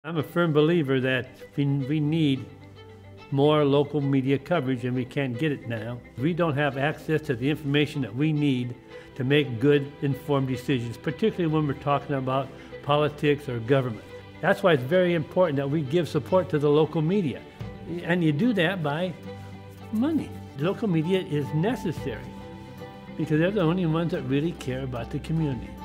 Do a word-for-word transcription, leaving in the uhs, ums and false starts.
I'm a firm believer that we, we need more local media coverage, and we can't get it now. We don't have access to the information that we need to make good, informed decisions, particularly when we're talking about politics or government. That's why it's very important that we give support to the local media. And you do that by money. The local media is necessary because they're the only ones that really care about the community.